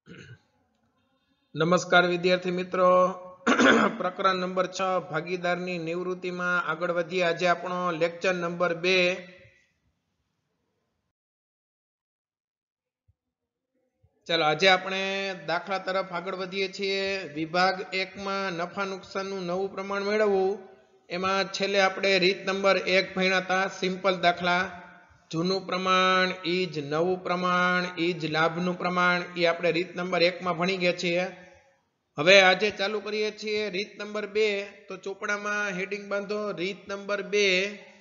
નમસ્કાર વિદ્યાર્થી મિત્રો, પ્રકરણ નંબર 6 ભાગીદારની નિવૃત્તિમાં આગળ વધીએ. આજે આપણો લેક્ચર નંબર 2. ચાલો આજે આપણે દાખલા તરફ આગળ વધીએ છીએ. વિભાગ 1 માં નફા નુકસાનનું નવું પ્રમાણ મેળવવું. એમાં છેલ્લે આપણે રીત નંબર 1 ભણ્યા હતા, સિમ્પલ દાખલા. જૂનું પ્રમાણ ઈજ નવું પ્રમાણ ઈજ લાભનું પ્રમાણ, એ આપણે રીત નંબર 1 માં ભણી ગયા છીએ. હવે આજે ચાલુ કરીએ છીએ રીત નંબર 2. તો ચોપડામાં હેડિંગ બાંધો, રીત નંબર 2,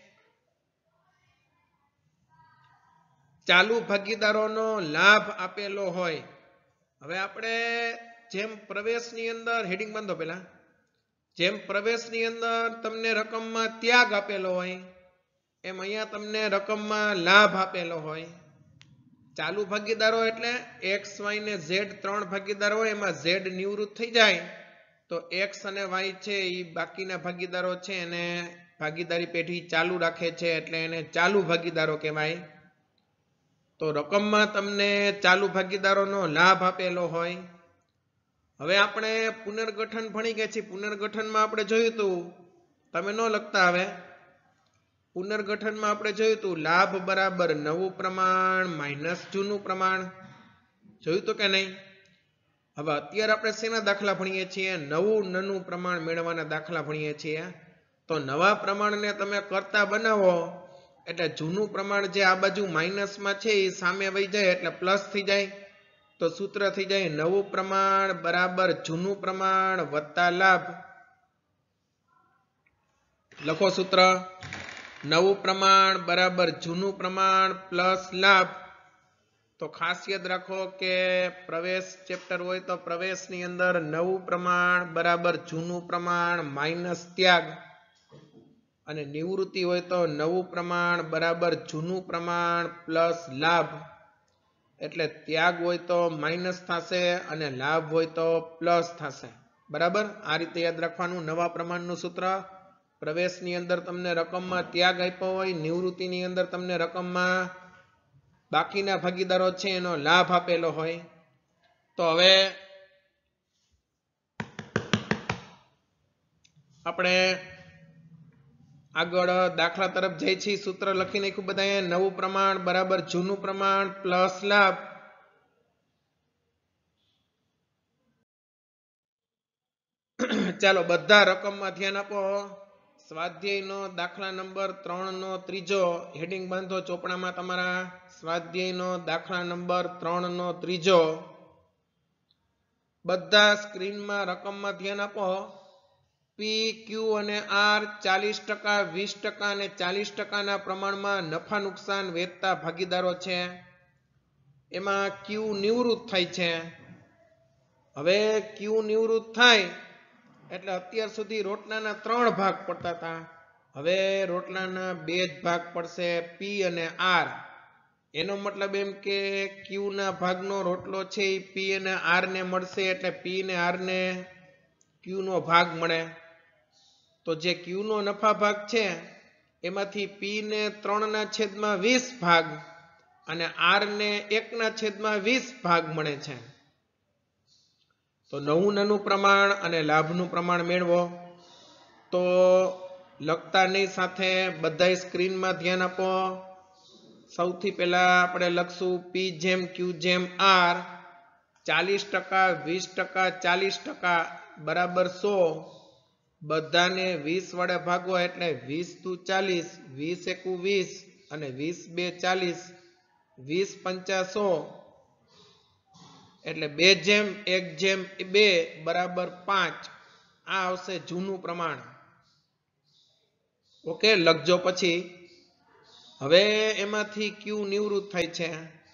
ચાલુ ભાગીદારોનો લાભ આપેલો હોય. હવે આપણે જેમ પ્રવેશની અંદર હેડિંગ બાંધો, પેલા જેમ પ્રવેશની અંદર તમને રકમમાં ત્યાગ આપેલો હોય, એમ અહીંયા તમને રકમમાં લાભ આપેલો હોય. ચાલુ ભાગીદારો એટલે એક્સ વાય ને ઝેડ 3 ભાગીદારો હોય, એમાં ઝેડ નિવૃત્ત થઈ જાય તો એક્સ અને વાય છે એ બાકીના ભાગીદારો છે એને ભાગીદારી પેઢી ચાલુ રાખે છે, એટલે એને ચાલુ ભાગીદારો કહેવાય. તો રકમમાં તમને ચાલુ ભાગીદારોનો લાભ આપેલો હોય. હવે આપણે પુનર્ગઠન ભણી ગયા છીએ. પુનર્ગઠનમાં આપણે જોયું હતું, તમે ન લખતા, હવે પુનર્ગઠનમાં આપણે જોયું હતું લાભ બરાબર નવું પ્રમાણ માઇનસ જૂનું પ્રમાણ. જોયું તો કે નહીં? હવે અત્યારે આપણે શેના દાખલા ભણીએ છીએ? નવું નાનું પ્રમાણ મેળવવાના દાખલા ભણીએ છીએ. તો નવા પ્રમાણને તમે કરતા બનાવો એટલે જૂનું પ્રમાણ જે આ બાજુ માઇનસમાં છે એ સામે વહી જાય એટલે પ્લસ થઈ જાય. તો સૂત્ર થઈ જાય નવું પ્રમાણ બરાબર જૂનું પ્રમાણ વત્તા લાભ. લખો સૂત્ર, નવું પ્રમાણ બરાબર જૂનું પ્રમાણ પ્લસ લાભ. તો ખાસ યાદ રાખો કે પ્રવેશ ચેપ્ટર હોય તો પ્રવેશની અંદર નવું પ્રમાણ બરાબર જૂનું પ્રમાણ માઇનસ ત્યાગ, અને નિવૃત્તિ હોય તો નવું પ્રમાણ બરાબર જૂનું પ્રમાણ પ્લસ લાભ. એટલે ત્યાગ હોય તો માઇનસ થશે અને લાભ હોય તો પ્લસ થશે. બરાબર, આ રીતે યાદ રાખવાનું. નવા પ્રમાણનું સૂત્ર, પ્રવેશની અંદર તમને રકમમાં ત્યાગ આપ્યો હોય, નિવૃત્તિની અંદર તમને રકમમાં બાકીના ભાગીદારો છે એનો લાભ આપેલો હોય. તો હવે આપણે આગળ દાખલા તરફ જઈએ છીએ. સૂત્ર લખી નાખ્યું બધાએ. નવું પ્રમાણ બરાબર જૂનું પ્રમાણ પ્લસ લાભ. ચાલો બધા રકમમાં ધ્યાન આપો. સ્વાધ્યાયનો દાખલા નંબર 3 નો ત્રીજો, હેડિંગ બાંધો ચોપડામાં તમારા. સ્વાધ્યાયનો દાખલા નંબર 3 નો ત્રીજો. બધા સ્ક્રીનમાં રકમમાં ધ્યાન આપો. પી, ક્યુ અને આર 40%, 20% અને 40%ના પ્રમાણમાં નફા નુકસાન વેચતા ભાગીદારો છે. એમાં ક્યુ નિવૃત્ત થાય છે. હવે ક્યુ નિવૃત્ત થાય એટલે અત્યાર સુધી રોટલાના 3 ભાગ પડતા હતા, હવે રોટલાના 2 જ ભાગ પડશે, પી અને આર. એનો મતલબ એમ કે ક્યુ ના ભાગનો રોટલો છે એ પી અને આર ને મળશે, એટલે પી ને આર ને ક્યુ નો ભાગ મળે. તો જે ક્યુ નો નફા ભાગ છે એમાંથી પી ને 3/20 ભાગ અને આર ને 1/20 ભાગ મળે છે. તો નવું નાનું પ્રમાણ અને લાભનું પ્રમાણ મેળવો. તો લખતાની સાથે બધા સ્ક્રીનમાં ધ્યાન આપો. સૌથી પહેલા આપણે લખશું પી જેમ ક્યુ જેમ આર. 40%, 20%, 40% બરાબર 100. બધાને 20 વડે ભાગો એટલે 20 × 40, 20 × 20 અને 20 × 2 = 40, 20 × 5 = 100. એટલે 2:1:2 બરાબર 5. આ આવશે જૂનું પ્રમાણ. ઓકે, લખજો પછી. હવે એમાંથી ક્યુ નિવૃત્ત થાય છે.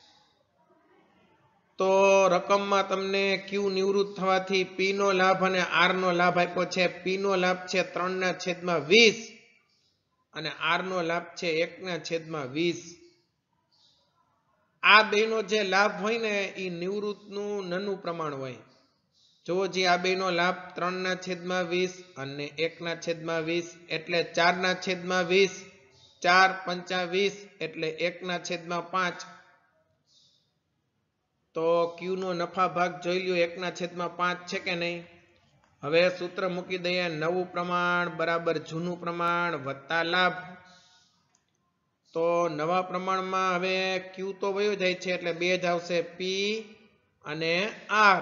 તો રકમમાં તમને ક્યુ નિવૃત્ત થવાથી પી નો લાભ અને આર નો લાભ આપ્યો છે. પી નો લાભ છે 3/20 અને આર નો લાભ છે 1/20. આ બેનો જે લાભ હોય ને એ નિવૃત્તનું નાનું પ્રમાણ હોય. જો જે આ બેનો લાભ 3/20 અને 1/20 એટલે 4/20, 4 × 5 = 20 એટલે 1/5. તો ક્યુ નો નફા ભાગ જોઈ લ્યો 1/5 છે કે નહીં. હવે સૂત્ર મૂકી દઈએ, નવું પ્રમાણ બરાબર જૂનું પ્રમાણ વત્તા લાભ. તો નવા પ્રમાણમાં હવે ક્યુ તો વયો જાય છે એટલે 2 જ આવશે, પી અને આર.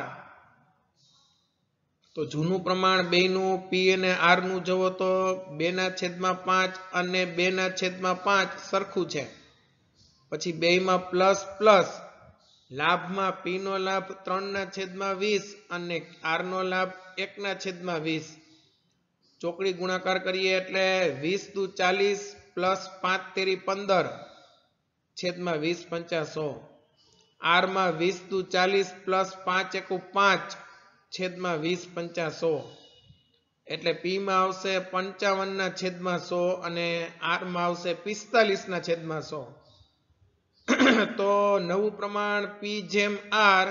તો જૂનું પ્રમાણ બેયનું પી અને આર નું જોવો તો 2/5 અને 2/5 સરખું છે. પછી બેયમાં પ્લસ પ્લસ, લાભમાં પી નો લાભ 3/20 અને આર નો લાભ 1/20. ચોકડી ગુણાકાર કરીએ એટલે 20 દુ 40 પ્લસ 5 તેરી 15 છેદમાં 20 પંચા 100. આર માં 20 દુ 40 પ્લસ 5 એકુ 5 છેદમાં 20 પંચા 100. એટલે પી માં આવશે 55/100 અને આર માં આવશે 45/100. તો નવું પ્રમાણ પી જેમ આર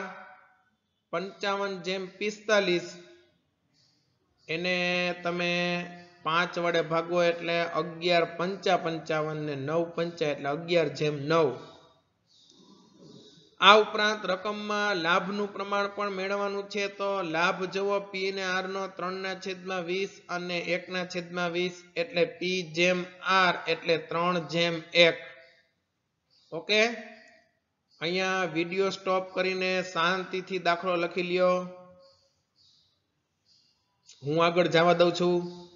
55/45 એને તમે 5 વડે ભાગો એટલે 11 પંચા 55 ને 9 પંચા એટલે 11/9. આ ઉપરાંત રકમમાં લાભનું પ્રમાણ પણ મેળવવાનું છે. તો લાભ જુઓ પી અને આર નો 3/20 અને 1/20 એટલે પી જેમ આર એટલે 3/1. ઓકે, અહીંયા વિડીયો સ્ટોપ કરીને શાંતિથી દાખલો લખી લ્યો. હું આગળ જવા દઉં છું.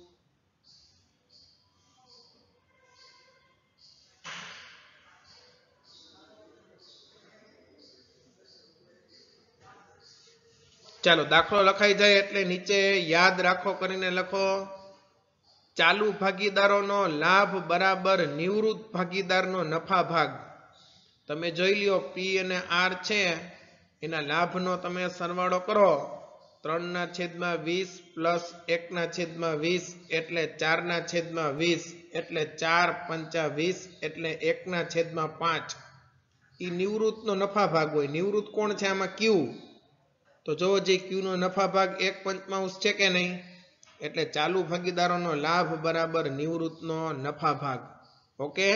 ચાલો દાખલો લખાઈ જાય એટલે નીચે યાદ રાખો કરીને લખો, ચાલુ ભાગીદારોનો લાભ બરાબર નિવૃત્ત ભાગીદારનો નફા ભાગ. તમે જોઈ લ્યો પી અને આર છે એના લાભનો તમે સરવાળો કરો, 3/20 પ્લસ 1/20 એટલે 4/20 એટલે 4 પંચા 20 એટલે 1/5. એ નિવૃત્તનો નફા ભાગ હોય. નિવૃત્ત કોણ છે આમાં? ક્યુ. તો જો જે ક્યુ નો નફા ભાગ 1/5 છે કે નહીં, એટલે ચાલુ ભાગીદારોનો લાભ બરાબર નિવૃત્તનો નફા ભાગ. ઓકે,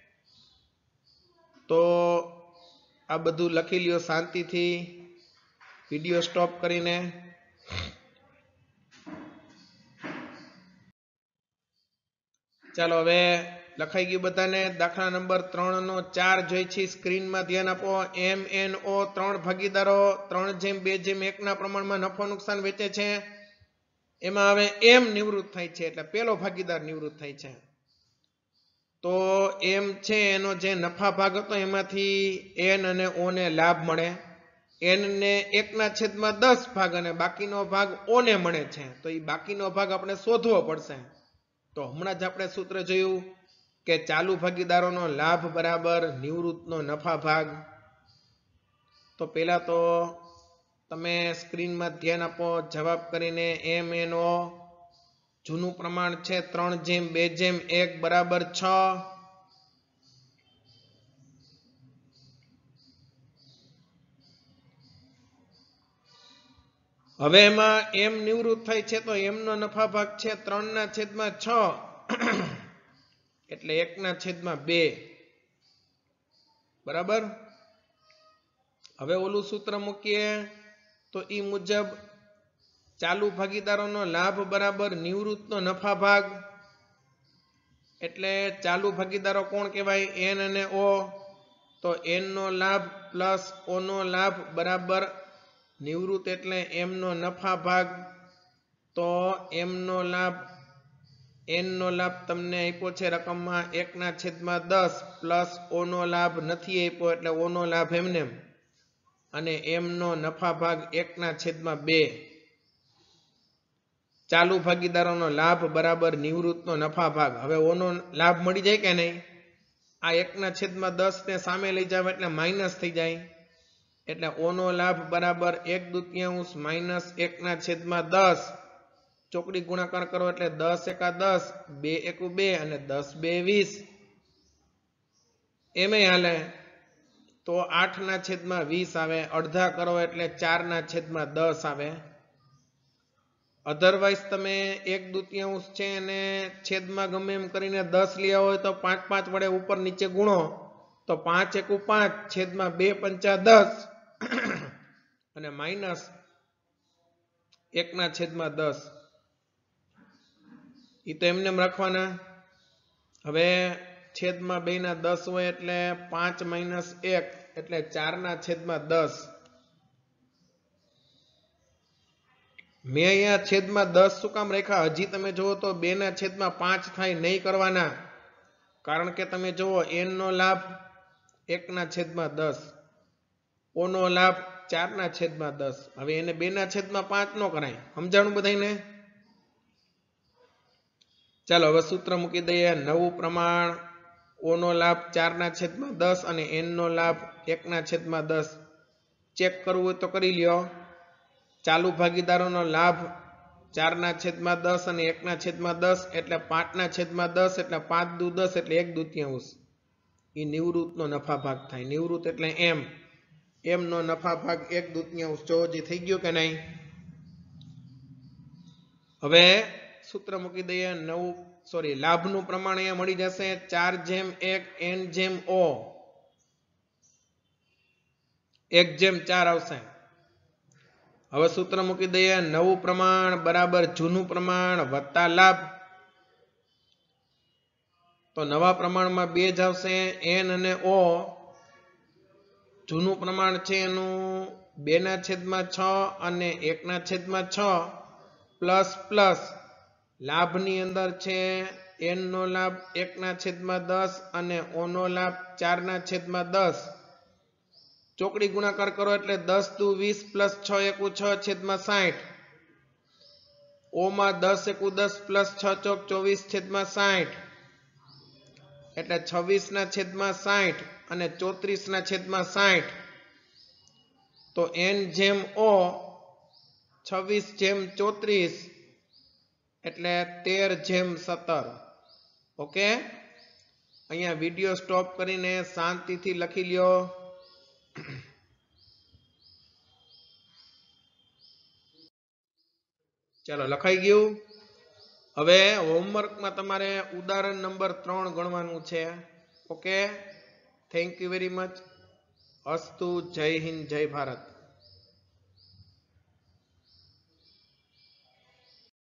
તો આ બધું લખી લ્યો શાંતિથી વિડીયો સ્ટોપ કરીને. ચાલો હવે લખાઈ ગયું બધાને. દાખલા નંબર 3 નો 4 જોઈ છે, સ્ક્રીનમાં ધ્યાન આપો. MNO 3 ભાગીદારો 3/2/1 ના પ્રમાણમાં નફો નુકસાન વેચે છે. એમાં હવે એમ નિવૃત્ત થાય છે એટલે પેલો ભાગીદાર નિવૃત્ત થાય છે. તો એમ છે એનો જે નફા ભાગ હતો એમાંથી એન અને ઓ ને લાભ મળે. એન ને 1/10 ભાગ અને બાકીનો ભાગ ઓ ને મળે છે. તો એ બાકીનો ભાગ આપણે શોધવો પડશે. તો હમણાં જ આપણે સૂત્ર જોયું કે ચાલુ ભાગીદારોનો લાભ બરાબર નિવૃત્તનો નફા ભાગ. તો પેલા તો તમે સ્ક્રીનમાં ધ્યાન આપો, જવાબ કરીને. MNO જૂનું પ્રમાણ છે 3/2/1 બરાબર 6. હવે એમાં એમ નિવૃત્ત થાય છે તો એમ નો નફા ભાગ છે 3/6 એટલે 1/2. બરાબર. હવે ઓલું સૂત્ર મૂકીએ તો ઈ મુજબ ચાલુ ભાગીદારોનો લાભ બરાબર નિવૃત્તનો નફા ભાગ. એટલે ચાલુ ભાગીદારો કોણ કહેવાય? એન અને ઓ. તો એન નો લાભ પ્લસ ઓ નો લાભ બરાબર નિવૃત્ત એટલે એમ નો નફા ભાગ. તો એમ નો લાભ એન નો લાભ તમને આપ્યો છે રકમમાં 1/10 પ્લસ ઓ નો લાભ નથી આપ્યો એટલે ઓ નો લાભ એમને, અને એમ નો નફા ભાગ 1/2. ચાલુ ભાગીદારોનો લાભ બરાબર નિવૃત્તનો નફા ભાગ. હવે ઓનો લાભ મળી જાય કે નહીં? આ 1/10 ને સામે લઈ જાવ એટલે માઇનસ થઈ જાય. એટલે ઓનો લાભ બરાબર 1/2 માઇનસ 1/10. ચોકડી ગુણાકાર કરો એટલે 10 એકા 10, 2 એકુ 2 અને 10 2 20. એમે હાલે તો 8/20 આવે. અડધા કરો એટલે 4/10 આવે. અધરવાઇઝ તમે 1/2 છે અને છેદમાં ગમે એમ કરીને 10 લઈ હોય તો 5 વડે ઉપર નીચે ગુણો તો 5 એકુ 5 છેદમાં 2 પંચા 10 અને માઇનસ 1/10 એ તો એમને રાખવાના. હવે છેદમાં 2/10 હોય એટલે 5 - 1 એટલે 4/10. મેં અહીંયા છેદમાં 10 શું કામ રાખ્યા? હજી તમે જુઓ તો 2/5 થાય, નહીં કરવાના. કારણ કે તમે જુઓ n નો લાભ 1/10, o નો લાભ 4/10. હવે એને 2/5 નો કરાય. સમજાણું બધાને? ચાલો હવે સૂત્ર મૂકી દઈએ. નવું પ્રમાણ o નો લાભ 4/10 અને n નો લાભ 1/10. ચેક કરવું હોય તો કરી લ્યો. ચાલુ ભાગીદારોનો લાભ 4/10 અને 1/10 એટલે 5/10 એટલે 5 દુ 10 એટલે 1/2. એ નિવૃત્તનો નફા ભાગ થાય. નિવૃત્ત એટલે એમ નો નફા ભાગ 1/2. જો જે થઈ ગયો કે નહીં? હવે સૂત્ર મૂકી દઈએ. લાભનું પ્રમાણ અહીંયા મળી જશે 4/1 n/o 1/4 આવશે. હવે સૂત્ર મૂકી દઈએ. નવું પ્રમાણ બરાબર જૂનું પ્રમાણ વત્તા લાભ. તો નવા પ્રમાણમાં 2 જ આવશે, n અને o. જૂનું પ્રમાણ છે એનું 2/6 અને 1/6 પ્લસ પ્લસ. લાભની અંદર છે n નો લાભ 1/10 અને o નો લાભ 4/10. ચોકડી ગુણાકાર કરો એટલે 10 દુ 20 પ્લસ 6 એકુ 6/60. o માં 10 એકુ 10 પ્લસ 6 ચોક 24/60 એટલે 26/60 અને 34/60. તો n/o 26/34 એટલે 13/17. ઓકે, અહીંયા વિડીયો સ્ટોપ કરીને શાંતિથી લખી લ્યો. ચાલો લખાઈ ગયું. હવે હોમવર્કમાં તમારે ઉદાહરણ નંબર 3 ગણવાનું છે. Okay, thank you very much. અસ્તુ. જય હિન્દ, જય ભારત.